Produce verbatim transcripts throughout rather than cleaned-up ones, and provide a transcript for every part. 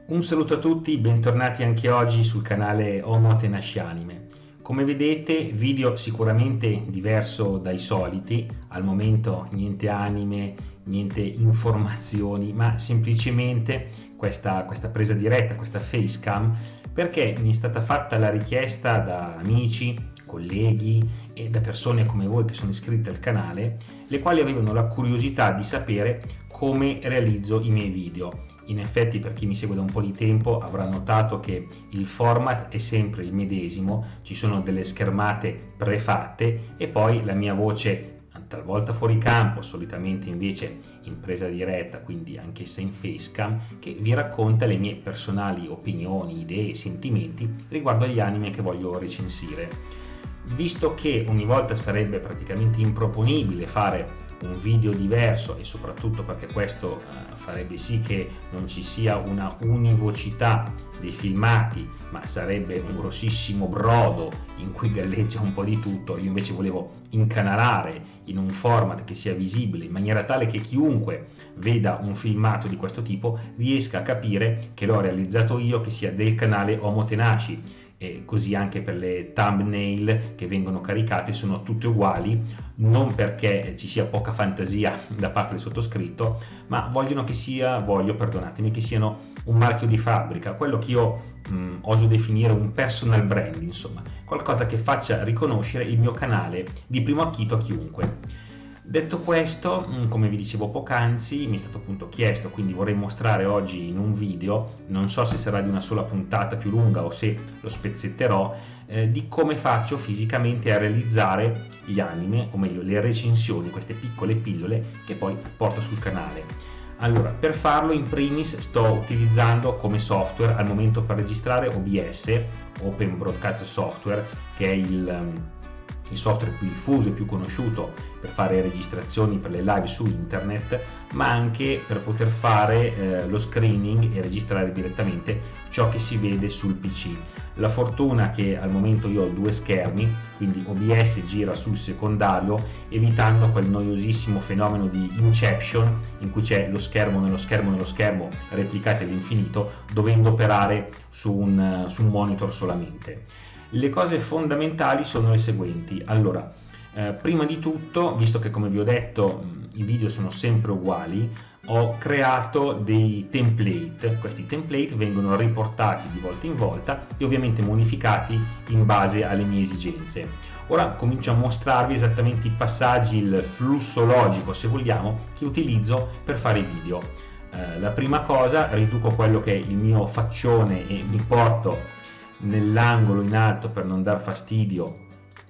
Un saluto a tutti, bentornati anche oggi sul canale Omotenashi Anime. Come vedete, video sicuramente diverso dai soliti, al momento niente anime, niente informazioni, ma semplicemente questa, questa presa diretta, questa facecam, perché mi è stata fatta la richiesta da amici, colleghi e da persone come voi che sono iscritte al canale, le quali avevano la curiosità di sapere come realizzo i miei video. In effetti, per chi mi segue da un po' di tempo avrà notato che il format è sempre il medesimo, ci sono delle schermate prefatte e poi la mia voce talvolta fuori campo, solitamente invece in presa diretta, quindi anch'essa in facecam, che vi racconta le mie personali opinioni, idee e sentimenti riguardo agli anime che voglio recensire. Visto che ogni volta sarebbe praticamente improponibile fare un video diverso e soprattutto perché questo uh, farebbe sì che non ci sia una univocità dei filmati, ma sarebbe un grossissimo brodo in cui galleggia un po' di tutto, io invece volevo incanalare in un format che sia visibile in maniera tale che chiunque veda un filmato di questo tipo riesca a capire che l'ho realizzato io, che sia del canale Omotenashi. E così anche per le thumbnail che vengono caricate sono tutte uguali, non perché ci sia poca fantasia da parte del sottoscritto, ma vogliono che sia, voglio, perdonatemi, che siano un marchio di fabbrica, quello che io mh, oso definire un personal brand, insomma, qualcosa che faccia riconoscere il mio canale di primo acchito a chiunque. Detto questo, come vi dicevo poc'anzi, mi è stato appunto chiesto, quindi vorrei mostrare oggi in un video, non so se sarà di una sola puntata più lunga o se lo spezzetterò, eh, di come faccio fisicamente a realizzare gli anime, o meglio le recensioni, queste piccole pillole che poi porto sul canale. Allora, per farlo in primis sto utilizzando come software al momento per registrare O B S, Open Broadcast Software, che è il... il software più diffuso e più conosciuto per fare registrazioni per le live su internet, ma anche per poter fare eh, lo screening e registrare direttamente ciò che si vede sul P C. La fortuna che al momento io ho due schermi, quindi O B S gira sul secondario, evitando quel noiosissimo fenomeno di inception in cui c'è lo schermo nello schermo nello schermo replicati all'infinito, dovendo operare su un, su un monitor solamente. Le cose fondamentali sono le seguenti. Allora, eh, prima di tutto, visto che come vi ho detto mh, i video sono sempre uguali, ho creato dei template. Questi template vengono riportati di volta in volta e ovviamente modificati in base alle mie esigenze. Ora comincio a mostrarvi esattamente i passaggi, il flusso logico, se vogliamo, che utilizzo per fare i video. Eh, la prima cosa, riduco quello che è il mio faccione e mi porto nell'angolo in alto per non dar fastidio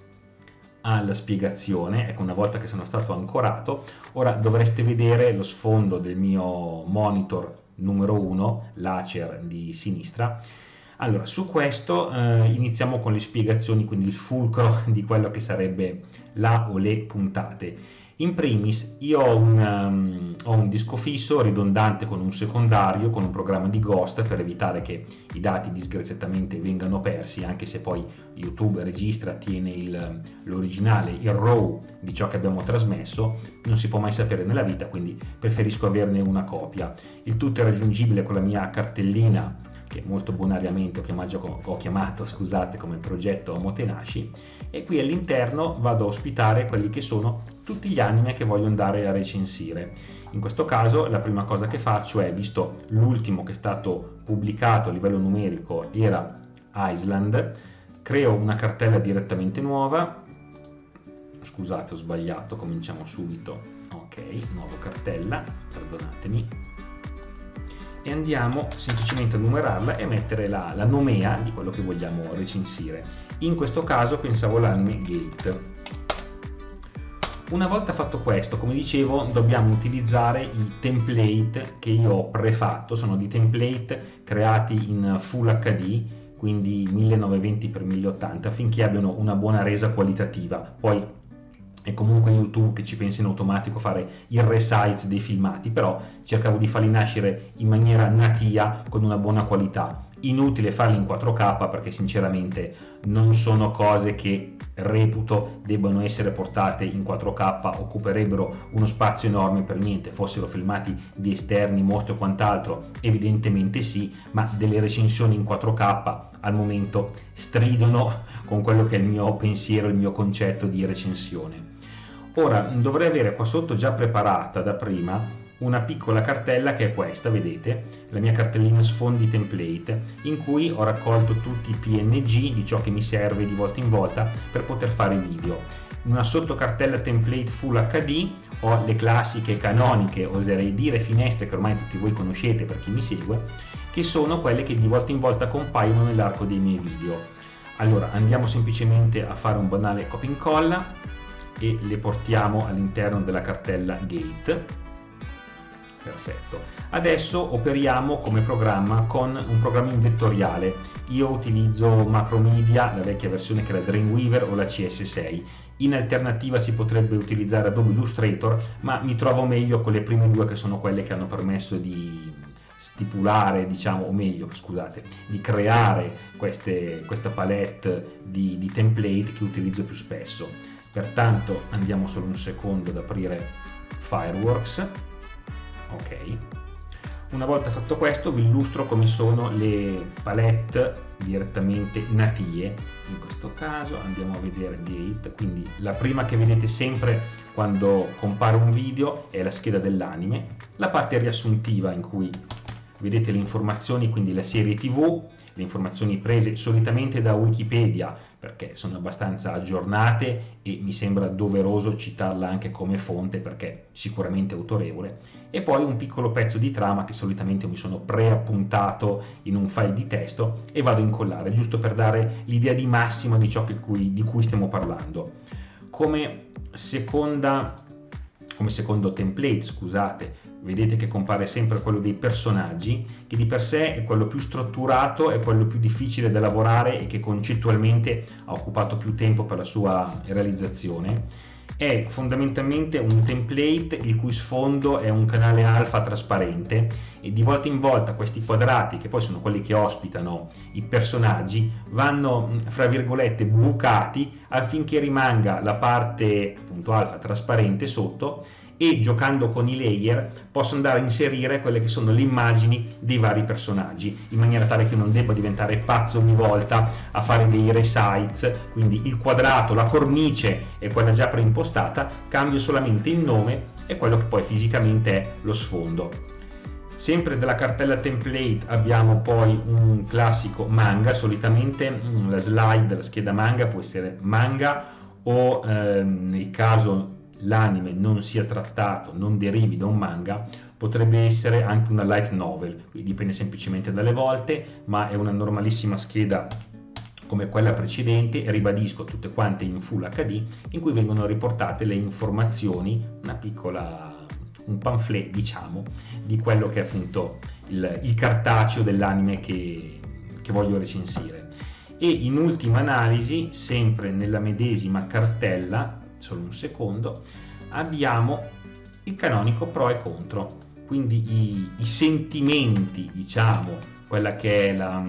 alla spiegazione. Ecco, una volta che sono stato ancorato, ora dovreste vedere lo sfondo del mio monitor numero uno, l'Acer di sinistra. Allora, su questo eh, iniziamo con le spiegazioni, quindi il fulcro di quello che sarebbe la o le puntate. In primis io ho un, um, ho un disco fisso ridondante con un secondario, con un programma di ghost per evitare che i dati disgraziatamente vengano persi, anche se poi YouTube registra, tiene l'originale, il RAW di ciò che abbiamo trasmesso, non si può mai sapere nella vita, quindi preferisco averne una copia. Il tutto è raggiungibile con la mia cartellina, che molto bonariamente ho chiamato, ho chiamato scusate, come progetto Omotenashi, e qui all'interno vado a ospitare quelli che sono tutti gli anime che voglio andare a recensire. In questo caso la prima cosa che faccio è, visto l'ultimo che è stato pubblicato a livello numerico era Island, creo una cartella direttamente nuova. Scusate, ho sbagliato, cominciamo subito. Ok, nuova cartella, perdonatemi, e andiamo semplicemente a numerarla e a mettere la, la nomea di quello che vogliamo recensire. In questo caso pensavo all'anime Gate. Una volta fatto questo, come dicevo, dobbiamo utilizzare i template che io ho prefatto. Sono dei template creati in Full H D, quindi millenovecentoventi per mille ottanta, affinché abbiano una buona resa qualitativa. Poi è comunque YouTube che ci pensa in automatico fare il resize dei filmati, però cercavo di farli nascere in maniera natia con una buona qualità. Inutile farli in quattro K perché sinceramente non sono cose che reputo debbano essere portate in quattro K, occuperebbero uno spazio enorme per niente. Fossero filmati di esterni, mostri o quant'altro, evidentemente sì, ma delle recensioni in quattro K al momento stridono con quello che è il mio pensiero, il mio concetto di recensione. Ora dovrei avere qua sotto già preparata da prima una piccola cartella che è questa, vedete, la mia cartellina sfondi template, in cui ho raccolto tutti i P N G di ciò che mi serve di volta in volta per poter fare i video. In una sottocartella template Full H D ho le classiche canoniche, oserei dire finestre, che ormai tutti voi conoscete per chi mi segue, che sono quelle che di volta in volta compaiono nell'arco dei miei video. Allora andiamo semplicemente a fare un banale copia e incolla e le portiamo all'interno della cartella Gate. Perfetto. Adesso operiamo come programma con un programma in vettoriale. Io utilizzo Macromedia, la vecchia versione che era Dreamweaver o la C S sei. In alternativa si potrebbe utilizzare Adobe Illustrator, ma mi trovo meglio con le prime due, che sono quelle che hanno permesso di stipulare, diciamo, o meglio, scusate, di creare queste, questa palette di, di template che utilizzo più spesso. Pertanto andiamo solo un secondo ad aprire Fireworks. Ok, una volta fatto questo vi illustro come sono le palette direttamente natie. In questo caso andiamo a vedere Gate, quindi la prima che vedete sempre quando compare un video è la scheda dell'anime, la parte riassuntiva in cui vedete le informazioni, quindi la serie tivù, le informazioni prese solitamente da Wikipedia perché sono abbastanza aggiornate e mi sembra doveroso citarla anche come fonte perché sicuramente autorevole, e poi un piccolo pezzo di trama che solitamente mi sono preappuntato in un file di testo e vado a incollare, giusto per dare l'idea di massima di ciò che cui, di cui stiamo parlando. Come seconda come secondo template, scusate, vedete che compare sempre quello dei personaggi, che di per sé è quello più strutturato, è quello più difficile da lavorare e che concettualmente ha occupato più tempo per la sua realizzazione. È fondamentalmente un template il cui sfondo è un canale alfa trasparente e di volta in volta questi quadrati, che poi sono quelli che ospitano i personaggi, vanno fra virgolette bucati affinché rimanga la parte appunto alfa trasparente sotto, e giocando con i layer posso andare a inserire quelle che sono le immagini dei vari personaggi, in maniera tale che non debba diventare pazzo ogni volta a fare dei resize. Quindi il quadrato, la cornice è quella già preimpostata, cambio solamente il nome e quello che poi fisicamente è lo sfondo. Sempre della cartella template abbiamo poi un classico manga, solitamente la slide, la scheda manga può essere manga o ehm, nel caso l'anime non sia trattato, non derivi da un manga, potrebbe essere anche una light novel, quindi dipende semplicemente dalle volte, ma è una normalissima scheda come quella precedente, e ribadisco tutte quante in Full H D, in cui vengono riportate le informazioni, una piccola un pamphlet diciamo di quello che è appunto il, il cartaceo dell'anime che, che voglio recensire. E in ultima analisi, sempre nella medesima cartella, solo un secondo, abbiamo il canonico pro e contro, quindi i, i sentimenti, diciamo, quella che è la,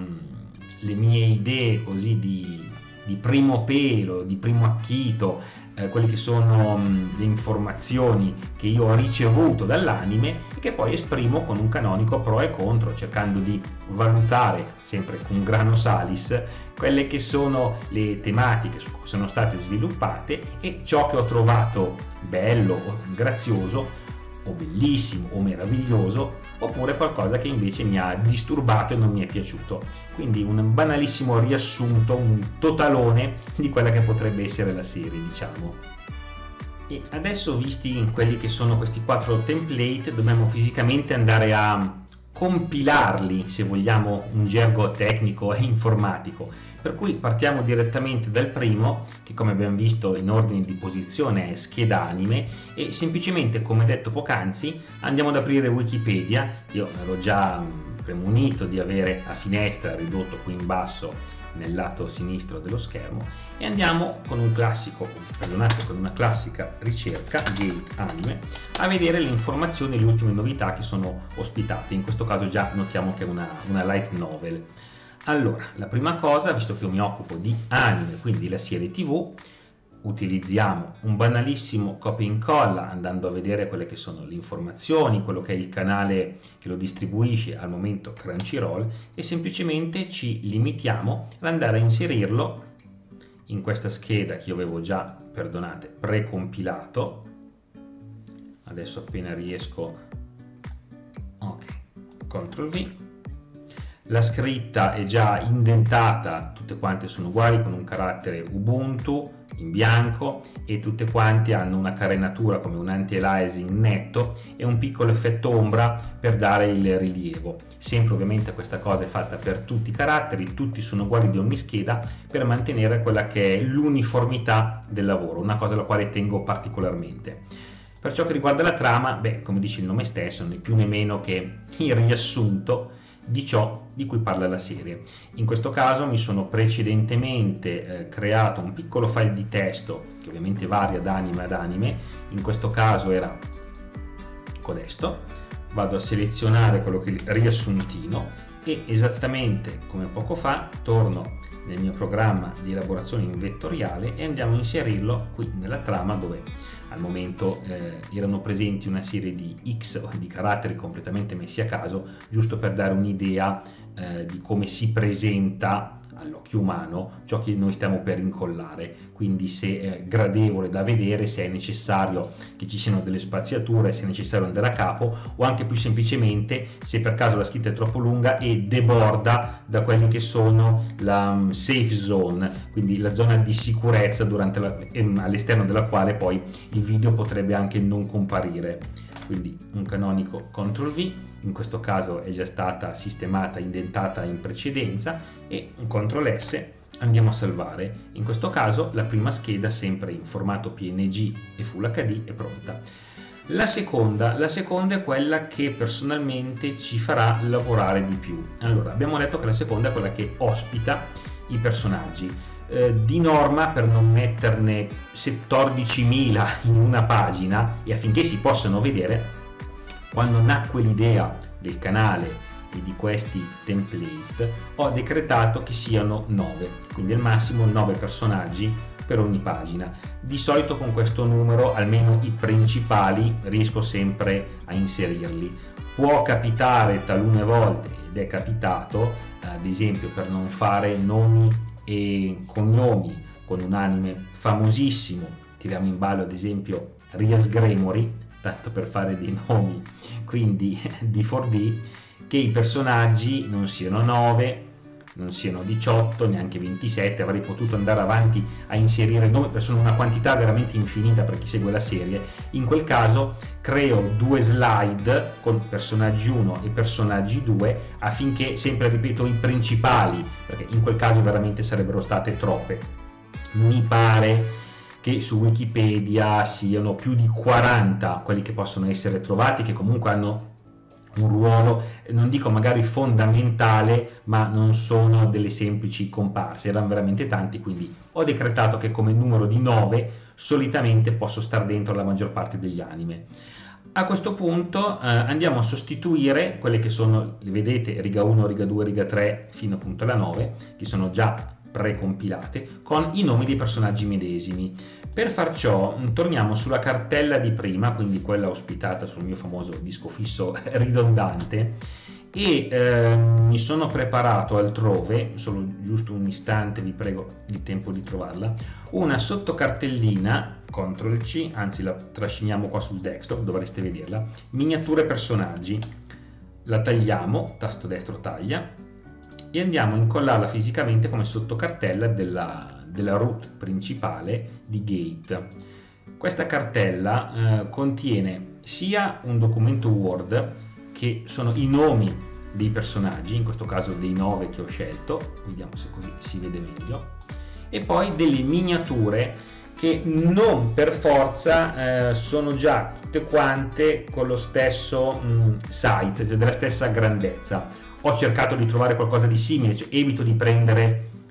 le mie idee così di, di primo pelo, di primo acchito, eh, quelle che sono mh, le informazioni che io ho ricevuto dall'anime e che poi esprimo con un canonico pro e contro, cercando di valutare sempre con grano salis quelle che sono le tematiche su cui sono state sviluppate e ciò che ho trovato bello o grazioso o bellissimo o meraviglioso, oppure qualcosa che invece mi ha disturbato e non mi è piaciuto. Quindi un banalissimo riassunto, un totalone di quella che potrebbe essere la serie, diciamo. E adesso, visti quelli che sono questi quattro template, dobbiamo fisicamente andare a compilarli, se vogliamo un gergo tecnico e informatico, per cui partiamo direttamente dal primo, che come abbiamo visto in ordine di posizione è scheda anime, e semplicemente, come detto poc'anzi, andiamo ad aprire Wikipedia. Io ero già premunito di avere a finestra ridotto qui in basso nel lato sinistro dello schermo, e andiamo con un classico, perdonate, con una classica ricerca Gate anime a vedere le informazioni e le ultime novità che sono ospitate. In questo caso già notiamo che è una, una light novel. Allora, la prima cosa, visto che io mi occupo di anime, quindi la serie tivù, utilizziamo un banalissimo copia e incolla andando a vedere quelle che sono le informazioni, quello che è il canale che lo distribuisce, al momento Crunchyroll, e semplicemente ci limitiamo ad andare a inserirlo in questa scheda che io avevo già, perdonate, precompilato. Adesso appena riesco, ok, control V. La scritta è già indentata, tutte quante sono uguali con un carattere Ubuntu in bianco e tutte quante hanno una carenatura come un anti-aliasing netto e un piccolo effetto ombra per dare il rilievo. Sempre ovviamente questa cosa è fatta per tutti i caratteri, tutti sono uguali di ogni scheda per mantenere quella che è l'uniformità del lavoro, una cosa alla quale tengo particolarmente. Per ciò che riguarda la trama, beh, come dice il nome stesso, né più né meno che il riassunto di ciò di cui parla la serie. In questo caso mi sono precedentemente eh, creato un piccolo file di testo che ovviamente varia da anime ad anime, in questo caso era codesto. Vado a selezionare quello che è il riassuntino e esattamente come poco fa torno nel mio programma di elaborazione in vettoriale e andiamo a inserirlo qui nella trama, dove al momento eh, erano presenti una serie di X di caratteri completamente messi a caso, giusto per dare un'idea eh, di come si presenta all'occhio umano ciò che noi stiamo per incollare, quindi se è gradevole da vedere, se è necessario che ci siano delle spaziature, se è necessario andare a capo, o anche più semplicemente se per caso la scritta è troppo lunga e deborda da quelli che sono la um, safe zone, quindi la zona di sicurezza durante la, ehm, all'esterno della quale poi il video potrebbe anche non comparire. Quindi un canonico control V, in questo caso è già stata sistemata, indentata in precedenza, e un control S, andiamo a salvare. In questo caso la prima scheda, sempre in formato P N G e Full H D, è pronta. La seconda, la seconda è quella che personalmente ci farà lavorare di più. Allora, abbiamo detto che la seconda è quella che ospita i personaggi. Eh, di norma, per non metterne quattordicimila in una pagina e affinché si possano vedere, quando nacque l'idea del canale e di questi template, ho decretato che siano nove, quindi al massimo nove personaggi per ogni pagina. Di solito con questo numero, almeno i principali, riesco sempre a inserirli. Può capitare talune volte, ed è capitato, ad esempio per non fare nomi e cognomi con un anime famosissimo, tiriamo in ballo ad esempio Rias Gremory, tanto per fare dei nomi quindi di quattro D, che i personaggi non siano nove, non siano diciotto, neanche ventisette. Avrei potuto andare avanti a inserire nomi, sono una quantità veramente infinita per chi segue la serie. In quel caso creo due slide con personaggi uno e personaggi due, affinché, sempre ripeto, i principali, perché in quel caso veramente sarebbero state troppe. Mi pare che su Wikipedia siano più di quaranta quelli che possono essere trovati, che comunque hanno un ruolo, non dico magari fondamentale, ma non sono delle semplici comparse, erano veramente tanti, quindi ho decretato che come numero di nove solitamente posso star dentro la maggior parte degli anime. A questo punto eh, andiamo a sostituire quelle che sono, le vedete, riga uno, riga due, riga tre fino appunto alla nove, che sono già precompilate, con i nomi dei personaggi medesimi. Per far ciò torniamo sulla cartella di prima, quindi quella ospitata sul mio famoso disco fisso ridondante, e eh, mi sono preparato altrove, solo giusto un istante, vi prego il tempo di trovarla, una sottocartellina, control C, anzi la trasciniamo qua sul desktop, dovreste vederla, miniature personaggi. La tagliamo, tasto destro taglia, e andiamo a incollarla fisicamente come sottocartella della della root principale di Gate. Questa cartella eh, contiene sia un documento Word che sono i nomi dei personaggi, in questo caso dei nove che ho scelto, vediamo se così si vede meglio, e poi delle miniature che non per forza eh, sono già tutte quante con lo stesso mh, size, cioè della stessa grandezza. Ho cercato di trovare qualcosa di simile, cioè evito di prendere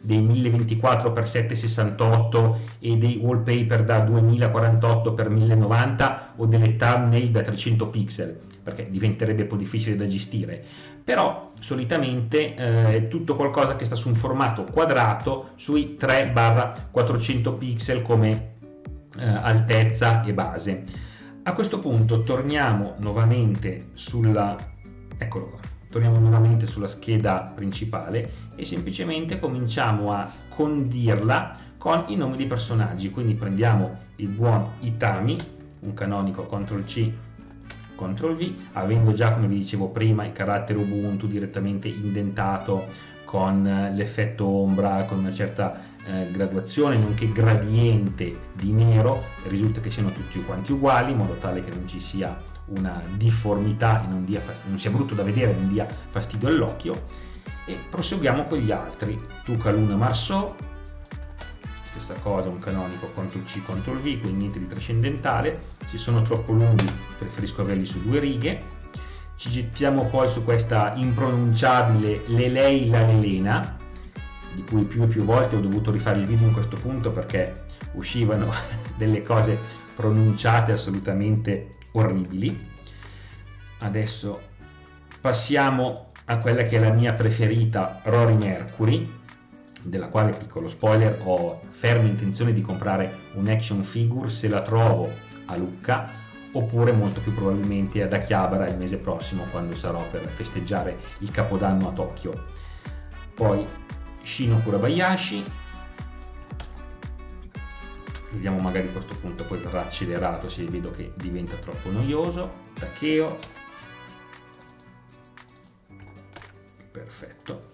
dei mille ventiquattro per settecentosessantotto e dei wallpaper da duemilaquarantotto per mille novanta o delle thumbnail da trecento pixel, perché diventerebbe un po' difficile da gestire. Però solitamente eh, è tutto qualcosa che sta su un formato quadrato sui tre quattrocento pixel come eh, altezza e base. A questo punto torniamo nuovamente sulla eccolo qua, torniamo nuovamente sulla scheda principale e semplicemente cominciamo a condirla con i nomi dei personaggi. Quindi prendiamo il buon Itami, un canonico control C control V, avendo già, come vi dicevo prima, il carattere Ubuntu direttamente indentato con l'effetto ombra, con una certa eh, graduazione nonché gradiente di nero, risulta che siano tutti quanti uguali, in modo tale che non ci sia una difformità e non, dia fastidio, non sia brutto da vedere, non dia fastidio all'occhio. E proseguiamo con gli altri. Tuca Luna Marceau, stessa cosa, un canonico control C control V, quindi niente di trascendentale. Se sono troppo lunghi preferisco averli su due righe. Ci gettiamo poi su questa impronunciabile Leleila Lelena, di cui più e più volte ho dovuto rifare il video in questo punto perché uscivano delle cose pronunciate assolutamente orribili. Adesso passiamo a quella che è la mia preferita, Rory Mercury, della quale, piccolo spoiler, ho ferma intenzione di comprare un action figure se la trovo a Lucca, oppure molto più probabilmente ad Akihabara il mese prossimo, quando sarò per festeggiare il Capodanno a Tokyo. Poi Shino Kurabayashi, vediamo, magari a questo punto poi verrà accelerato se vedo che diventa troppo noioso. Takeo, perfetto.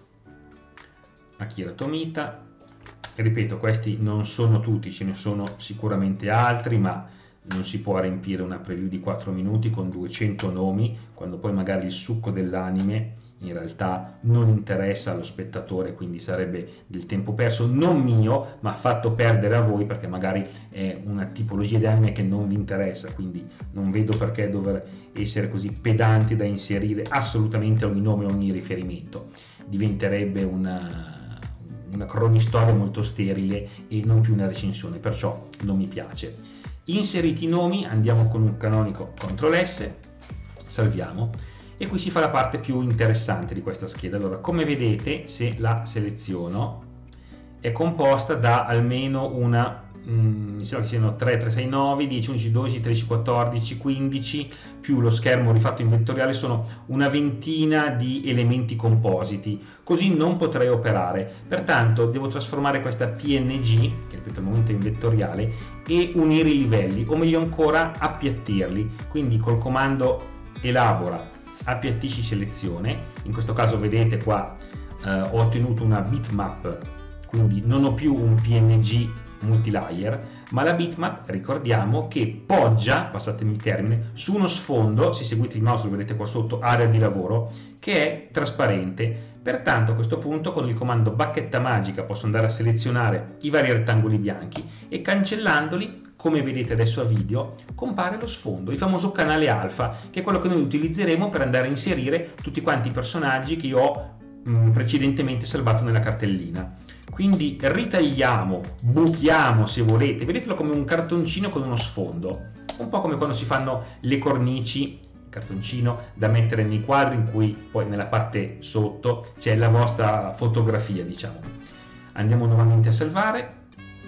Akira Tomita, ripeto, questi non sono tutti, ce ne sono sicuramente altri, ma non si può riempire una preview di quattro minuti con duecento nomi, quando poi magari il succo dell'anime in realtà non interessa allo spettatore, quindi sarebbe del tempo perso, non mio, ma fatto perdere a voi, perché magari è una tipologia di anime che non vi interessa, quindi non vedo perché dover essere così pedanti da inserire assolutamente ogni nome, ogni riferimento. Diventerebbe una, una cronistoria molto sterile e non più una recensione, perciò non mi piace. Inseriti i nomi, andiamo con un canonico control S, salviamo, e qui si fa la parte più interessante di questa scheda. Allora, come vedete, se la seleziono, è composta da almeno una, mh, mi sembra che siano tre, tre, sei, nove, dieci, undici, dodici, tredici, quattordici, quindici, più lo schermo rifatto in vettoriale, sono una ventina di elementi compositi. Così non potrei operare, pertanto devo trasformare questa P N G, che ripeto al momento è in vettoriale, e unire i livelli, o meglio ancora appiattirli. Quindi col comando elabora appiattisci selezione, in questo caso vedete qua eh, ho ottenuto una bitmap, quindi non ho più un P N G multilayer, ma la bitmap, ricordiamo, che poggia, passatemi il termine, su uno sfondo, se seguite il mouse lo vedete qua sotto, area di lavoro, che è trasparente. Pertanto a questo punto con il comando bacchetta magica posso andare a selezionare i vari rettangoli bianchi e cancellandoli, come vedete adesso a video, compare lo sfondo, il famoso canale alfa, che è quello che noi utilizzeremo per andare a inserire tutti quanti i personaggi che io ho mh, precedentemente salvato nella cartellina. Quindi ritagliamo, buchiamo se volete, vedetelo come un cartoncino con uno sfondo, un po' come quando si fanno le cornici, cartoncino da mettere nei quadri in cui poi nella parte sotto c'è la vostra fotografia, diciamo. Andiamo nuovamente a salvare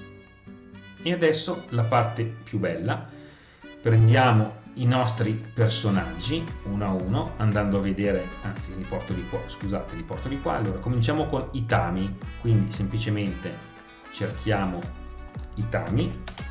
e adesso la parte più bella, prendiamo i nostri personaggi uno a uno, andando a vedere, anzi li porto di qua, scusate, li porto di qua. Allora cominciamo con Itami, quindi semplicemente cerchiamo Itami,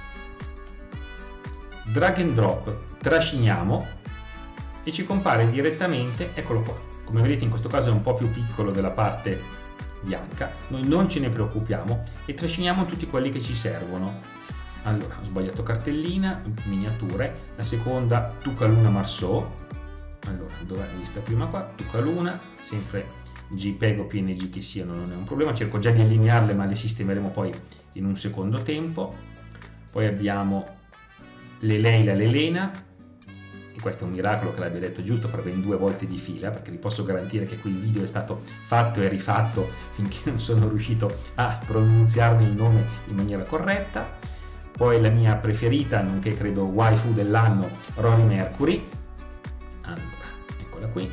drag and drop, trasciniamo e ci compare direttamente, eccolo qua. Come vedete in questo caso è un po' più piccolo della parte bianca, noi non ce ne preoccupiamo e trasciniamo tutti quelli che ci servono. Allora, ho sbagliato cartellina, miniature, la seconda Tuca Luna Marceau, allora dov'è questa prima qua, Tuca Luna, sempre JPEG o P N G che siano, non è un problema, cerco già di allinearle ma le sistemeremo poi in un secondo tempo. Poi abbiamo Leleila Lelena, questo è un miracolo che l'abbia detto giusto per ben due volte di fila, perché vi posso garantire che quel video è stato fatto e rifatto finché non sono riuscito a pronunziarmi il nome in maniera corretta. Poi la mia preferita, nonché credo waifu dell'anno, Rory Mercury. Allora, eccola qui.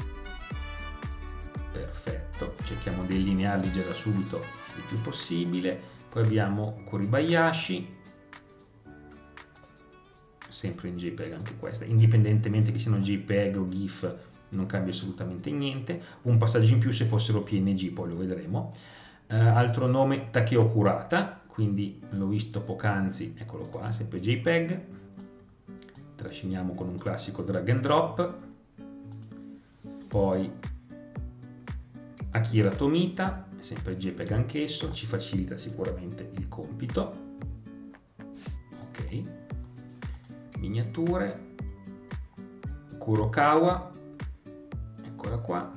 Perfetto, cerchiamo di delinearli già da subito il più possibile. Poi abbiamo Kuribayashi, sempre in JPEG anche questa, indipendentemente che siano JPEG o GIF non cambia assolutamente niente. Un passaggio in più se fossero P N G, poi lo vedremo. Uh, altro nome, Takeo Kurata, quindi l'ho visto poc'anzi, eccolo qua, sempre JPEG. Trasciniamo con un classico drag and drop. Poi Akira Tomita, sempre JPEG anch'esso, ci facilita sicuramente il compito. Ok. Miniature, Kurokawa, eccola qua.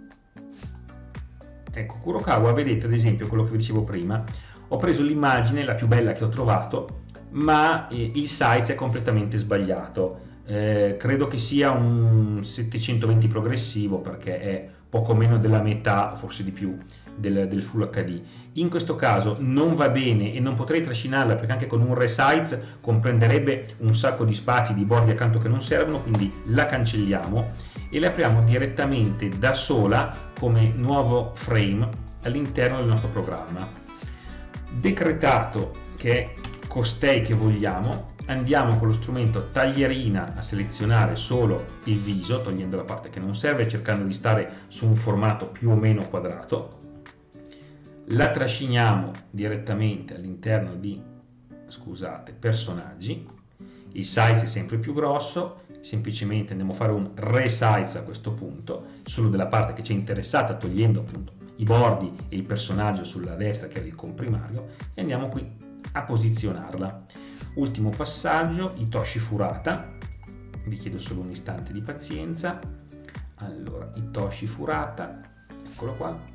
Ecco, Kurokawa, vedete ad esempio quello che vi dicevo prima, ho preso l'immagine, la più bella che ho trovato, ma eh, il size è completamente sbagliato. Eh, credo che sia un settecentoventi progressivo, perché è poco meno della metà, forse di più, del, del Full H D. In questo caso non va bene e non potrei trascinarla, perché anche con un resize comprenderebbe un sacco di spazi, di bordi accanto che non servono, quindi la cancelliamo e la apriamo direttamente da sola come nuovo frame all'interno del nostro programma. Decretato che è costei che vogliamo, andiamo con lo strumento taglierina a selezionare solo il viso, togliendo la parte che non serve, cercando di stare su un formato più o meno quadrato. La trasciniamo direttamente all'interno di, scusate, personaggi. Il size è sempre più grosso, semplicemente andiamo a fare un resize a questo punto, solo della parte che ci è interessata, togliendo appunto i bordi e il personaggio sulla destra che era il comprimario, e andiamo qui a posizionarla. Ultimo passaggio, Hitoshi Furata, vi chiedo solo un istante di pazienza. Allora, Hitoshi Furata, eccolo qua,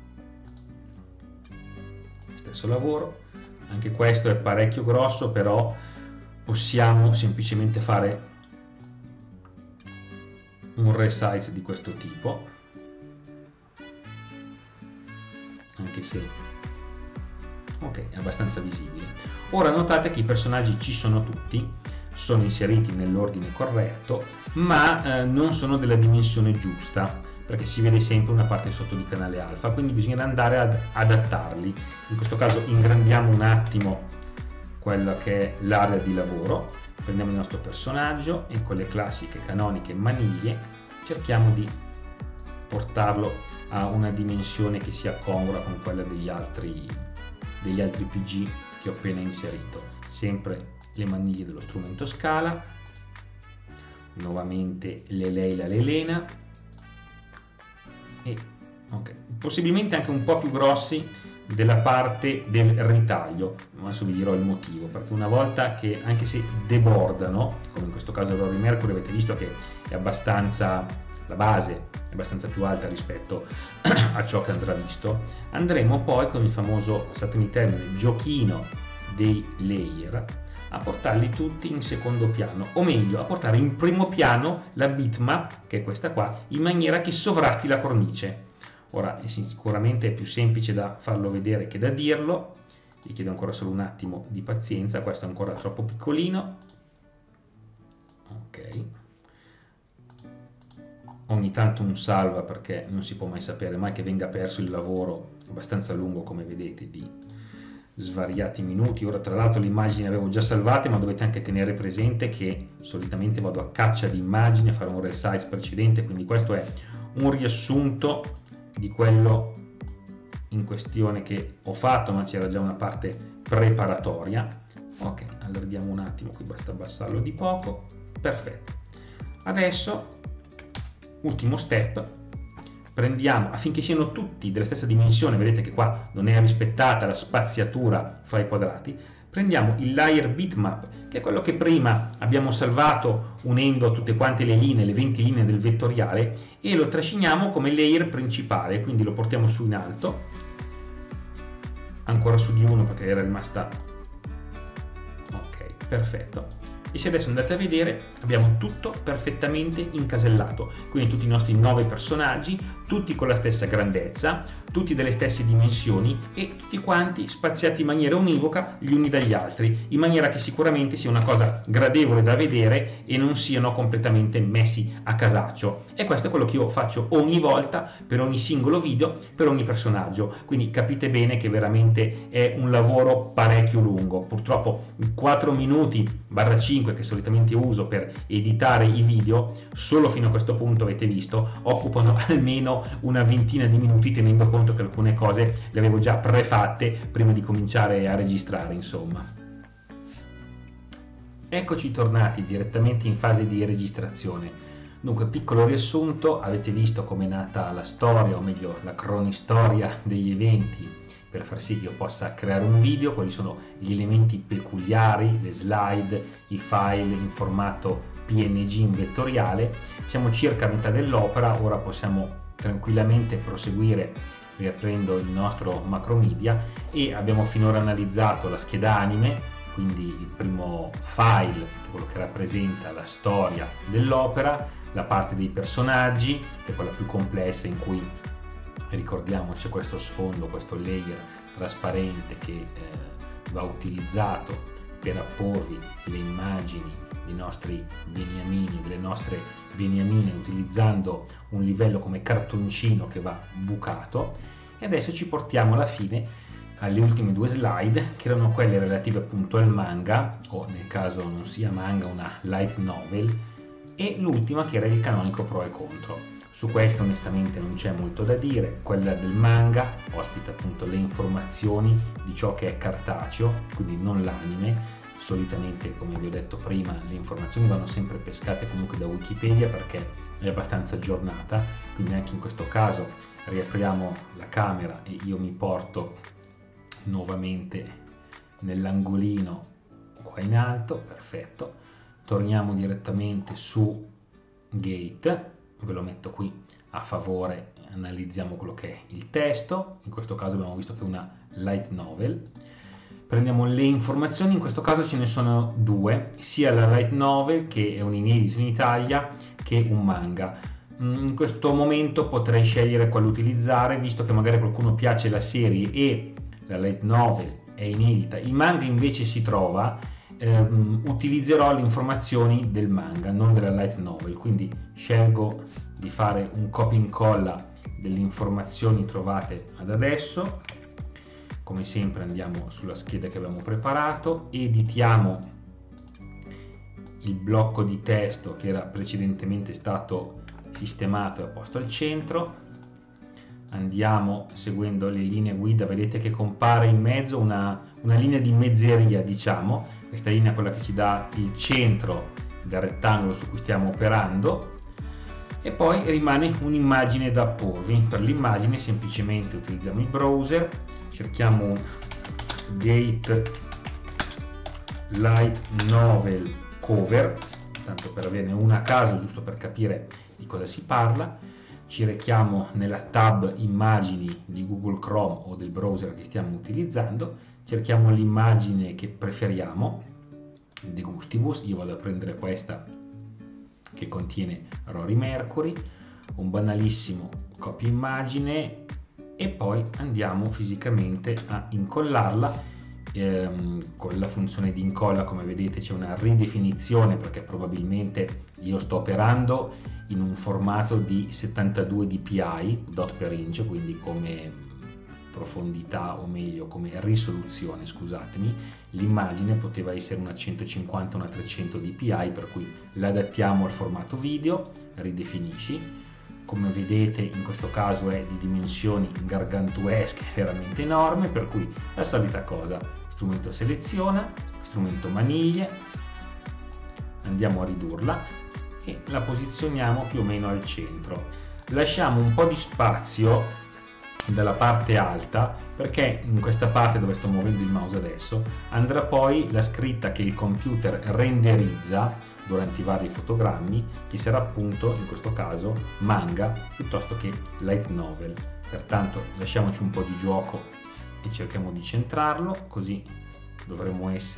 stesso lavoro, anche questo è parecchio grosso, però possiamo semplicemente fare un resize di questo tipo, anche se ok, è abbastanza visibile. Ora notate che i personaggi ci sono tutti, sono inseriti nell'ordine corretto, ma eh, non sono della dimensione giusta, perché si vede sempre una parte sotto di canale alfa, quindi bisogna andare ad adattarli. In questo caso ingrandiamo un attimo quella che è l'area di lavoro, prendiamo il nostro personaggio e con le classiche canoniche maniglie cerchiamo di portarlo a una dimensione che sia congrua con quella degli altri, degli altri P G che ho appena inserito. Sempre le maniglie dello strumento scala, nuovamente le Leila l'Elena, e okay, possibilmente anche un po' più grossi della parte del ritaglio, ma adesso vi dirò il motivo, perché una volta che, anche se debordano, come in questo caso Rory Mercury, avete visto che è abbastanza, la base è abbastanza più alta rispetto a ciò che andrà visto, andremo poi con il famoso, passatemi il termine, giochino dei layer a portarli tutti in secondo piano, o meglio a portare in primo piano la bitmap, che è questa qua, in maniera che sovrasti la cornice. Ora sicuramente è più semplice da farlo vedere che da dirlo, vi chiedo ancora solo un attimo di pazienza, questo è ancora troppo piccolino. Ok, ogni tanto un salva, perché non si può mai sapere, mai che venga perso il lavoro abbastanza lungo, come vedete, di svariati minuti. Ora tra l'altro le immagini le avevo già salvate, ma dovete anche tenere presente che solitamente vado a caccia di immagini a fare un resize precedente, quindi questo è un riassunto di quello in questione che ho fatto, ma c'era già una parte preparatoria. Ok, allarghiamo un attimo, qui basta abbassarlo di poco, perfetto. Adesso ultimo step, prendiamo, affinché siano tutti della stessa dimensione, vedete che qua non è rispettata la spaziatura fra i quadrati, prendiamo il layer bitmap, che è quello che prima abbiamo salvato unendo tutte quante le linee, le venti linee del vettoriale, e lo trasciniamo come layer principale, quindi lo portiamo su in alto, ancora su di uno perché era rimasta, ok, perfetto, e se adesso andate a vedere abbiamo tutto perfettamente incasellato, quindi tutti i nostri nove personaggi, tutti con la stessa grandezza, tutti delle stesse dimensioni e tutti quanti spaziati in maniera univoca gli uni dagli altri, in maniera che sicuramente sia una cosa gradevole da vedere e non siano completamente messi a casaccio. E questo è quello che io faccio ogni volta per ogni singolo video, per ogni personaggio, quindi capite bene che veramente è un lavoro parecchio lungo. Purtroppo quattro minuti barra cinque che solitamente uso per editare i video, solo fino a questo punto avete visto occupano almeno una ventina di minuti, tenendo conto che alcune cose le avevo già prefatte prima di cominciare a registrare, insomma. Eccoci tornati direttamente in fase di registrazione. Dunque, piccolo riassunto: avete visto come è nata la storia, o meglio la cronistoria degli eventi, per far sì che io possa creare un video, quali sono gli elementi peculiari, le slide, i file in formato P N G in vettoriale. Siamo circa a metà dell'opera, ora possiamo tranquillamente proseguire riaprendo il nostro Macromedia, e abbiamo finora analizzato la scheda anime, quindi il primo file, quello che rappresenta la storia dell'opera, la parte dei personaggi, che è quella più complessa, in cui ricordiamo c'è questo sfondo, questo layer trasparente che eh, va utilizzato per apporvi le immagini dei nostri beniamini, delle nostre beniamine, utilizzando un livello come cartoncino che va bucato. E adesso ci portiamo alla fine, alle ultime due slide, che erano quelle relative appunto al manga, o nel caso non sia manga, una light novel, e l'ultima che era il canonico pro e contro. Su questo onestamente non c'è molto da dire. Quella del manga ospita appunto le informazioni di ciò che è cartaceo, quindi non l'anime. Solitamente, come vi ho detto prima, le informazioni vanno sempre pescate comunque da Wikipedia perché è abbastanza aggiornata, quindi anche in questo caso riapriamo la camera e io mi porto nuovamente nell'angolino qua in alto. Perfetto, torniamo direttamente su Gate, ve lo metto qui a favore, analizziamo quello che è il testo. In questo caso abbiamo visto che è una light novel. Prendiamo le informazioni, in questo caso ce ne sono due, sia la light novel, che è un inedito in Italia, che un manga. In questo momento potrei scegliere quale utilizzare, visto che magari a qualcuno piace la serie e la light novel è inedita, il manga invece si trova, ehm, utilizzerò le informazioni del manga, non della light novel, quindi scelgo di fare un copia e incolla delle informazioni trovate ad adesso. Come sempre andiamo sulla scheda che abbiamo preparato, editiamo il blocco di testo che era precedentemente stato sistemato e posto al centro. Andiamo seguendo le linee guida, vedete che compare in mezzo una, una linea di mezzeria, diciamo. Questa linea è quella che ci dà il centro del rettangolo su cui stiamo operando, e poi rimane un'immagine da apporvi. Per l'immagine semplicemente utilizziamo il browser, cerchiamo Gate Light Novel Cover, tanto per averne una a caso, giusto per capire di cosa si parla. Ci rechiamo nella tab immagini di Google Chrome o del browser che stiamo utilizzando, cerchiamo l'immagine che preferiamo, De Gustibus. Io vado a prendere questa che contiene Rory Mercury, un banalissimo copia immagine, e poi andiamo fisicamente a incollarla ehm, con la funzione di incolla. Come vedete c'è una ridefinizione perché probabilmente io sto operando in un formato di settantadue dpi dot per inch, quindi come profondità, o meglio come risoluzione, scusatemi, l'immagine poteva essere una centocinquanta, una trecento dpi, per cui l'adattiamo al formato video, ridefinisci. Come vedete in questo caso è di dimensioni gargantuesche, veramente enorme, per cui la solita cosa: strumento seleziona, strumento maniglie, andiamo a ridurla e la posizioniamo più o meno al centro. Lasciamo un po' di spazio dalla parte alta, perché in questa parte dove sto muovendo il mouse adesso andrà poi la scritta che il computer renderizza durante i vari fotogrammi, che sarà appunto in questo caso manga piuttosto che light novel. Pertanto lasciamoci un po' di gioco e cerchiamo di centrarlo, così dovremmo essere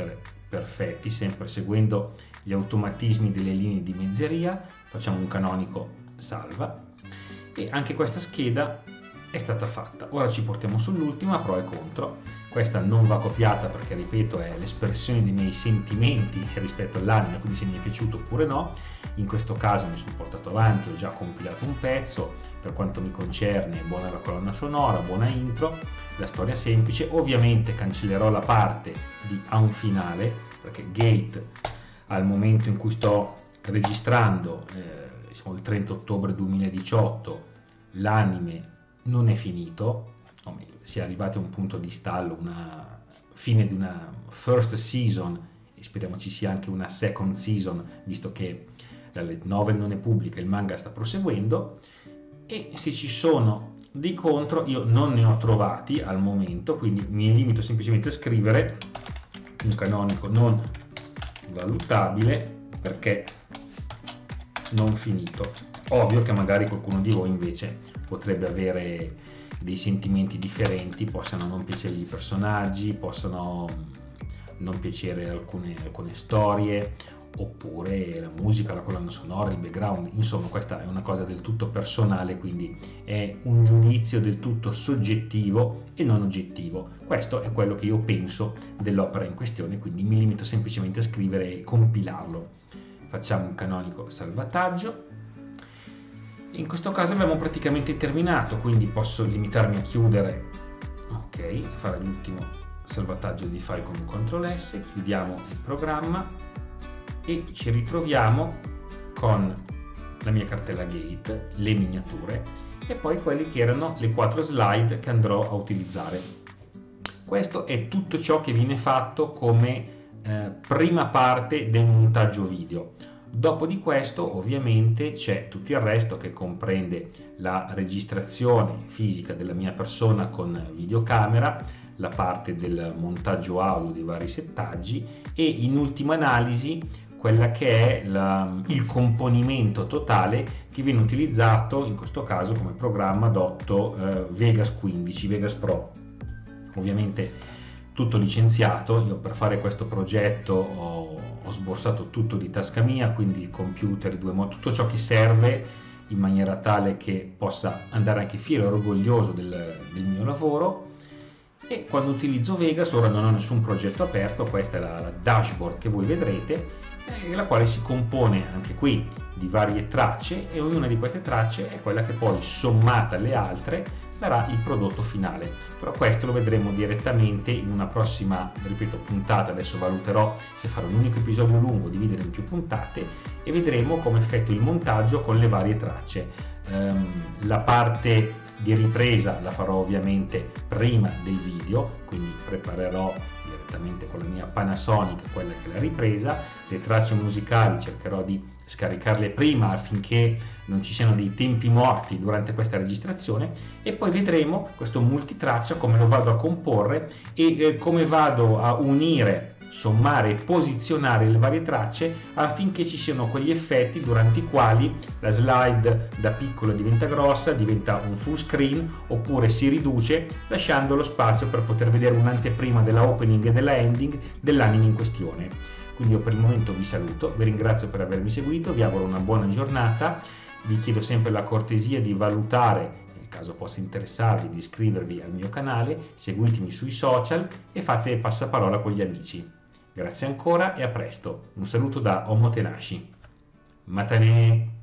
perfetti, sempre seguendo gli automatismi delle linee di mezzeria. Facciamo un canonico salva e anche questa scheda è stata fatta. Ora ci portiamo sull'ultima, pro e contro. Questa non va copiata perché, ripeto, è l'espressione dei miei sentimenti rispetto all'anime, quindi se mi è piaciuto oppure no. In questo caso mi sono portato avanti, ho già compilato un pezzo. Per quanto mi concerne, buona la colonna sonora, buona intro, la storia semplice. Ovviamente cancellerò la parte di a un finale, perché Gate, al momento in cui sto registrando, eh, siamo il trenta ottobre duemiladiciotto, l'anime non è finito, o meglio, si è arrivati a un punto di stallo, una fine di una first season, e speriamo ci sia anche una second season, visto che la light novel non è pubblica, il manga sta proseguendo. E se ci sono dei contro, io non ne ho trovati al momento, quindi mi limito semplicemente a scrivere un canonico non valutabile perché non finito. Ovvio che magari qualcuno di voi invece potrebbe avere dei sentimenti differenti, possano non piacergli i personaggi, possano non piacere alcune, alcune storie, oppure la musica, la colonna sonora, il background. Insomma, questa è una cosa del tutto personale, quindi è un giudizio del tutto soggettivo e non oggettivo. Questo è quello che io penso dell'opera in questione, quindi mi limito semplicemente a scrivere e compilarlo. Facciamo un canonico salvataggio. In questo caso abbiamo praticamente terminato, quindi posso limitarmi a chiudere, ok, fare l'ultimo salvataggio di file con un control S, chiudiamo il programma e ci ritroviamo con la mia cartella Gate, le miniature e poi quelle che erano le quattro slide che andrò a utilizzare. Questo è tutto ciò che viene fatto come eh, prima parte del montaggio video. Dopo di questo ovviamente c'è tutto il resto, che comprende la registrazione fisica della mia persona con videocamera, la parte del montaggio audio dei vari settaggi e in ultima analisi quella che è la, il componimento totale che viene utilizzato in questo caso come programma adotto eh, Vegas quindici, Vegas Pro. Ovviamente tutto licenziato. Io per fare questo progetto ho, ho sborsato tutto di tasca mia, quindi il computer, due mo- tutto ciò che serve, in maniera tale che possa andare anche fiero e orgoglioso del, del mio lavoro. E quando utilizzo Vegas, ora non ho nessun progetto aperto, questa è la, la dashboard che voi vedrete, eh, la quale si compone anche qui di varie tracce, e ognuna di queste tracce è quella che poi, sommata alle altre, darà il prodotto finale. Però questo lo vedremo direttamente in una prossima, ripeto, puntata. Adesso valuterò se fare un unico episodio lungo, dividere in più puntate, e vedremo come effetto il montaggio con le varie tracce. Um, la parte di ripresa la farò ovviamente prima del video, quindi preparerò direttamente con la mia Panasonic quella che è la ripresa. Le tracce musicali cercherò di scaricarle prima affinché non ci siano dei tempi morti durante questa registrazione, e poi vedremo questo multitraccia come lo vado a comporre e eh, come vado a unire, sommare e posizionare le varie tracce affinché ci siano quegli effetti durante i quali la slide da piccola diventa grossa, diventa un full screen, oppure si riduce lasciando lo spazio per poter vedere un'anteprima della opening e della ending dell'anime in questione. Quindi io per il momento vi saluto, vi ringrazio per avermi seguito, vi auguro una buona giornata, vi chiedo sempre la cortesia di valutare, nel caso possa interessarvi, di iscrivervi al mio canale, seguitemi sui social e fate passaparola con gli amici. Grazie ancora e a presto. Un saluto da Omotenashi. Matane!